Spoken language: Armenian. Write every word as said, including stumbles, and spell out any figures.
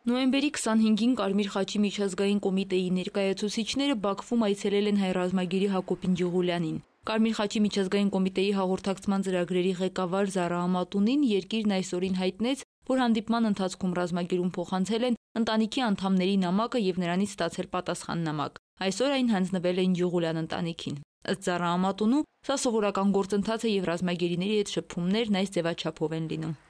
Նոյեմբերի քսանհինգին Կարմիր խաչի միջազգային կոմիտեի ներկայացուցիչները Բաքվում այցելել են հայ ռազմագերի Հակոբ Ինջուղուլյանին։ Կարմիր խաչի միջազգային կոմիտեի հաղորդակցման ծրագրերի ղեկավար Զարա Ամատունին երկիրն այսօրին հայտնեց, որ հանդիպման ընթացքում ռազմագերուն փոխանցել են ընտանիքի անդամների նամակը եւ նրանից ստացել պատասխան նամակ։ Այսօր այն հանձնվել է Ինջուղուլյան ընտանիքին։ Ըստ Զարա Ամատունու, սա սովորական գործընթաց է եւ ռազմագերիների հետ շփումներն այս ձևաչափով են լինում։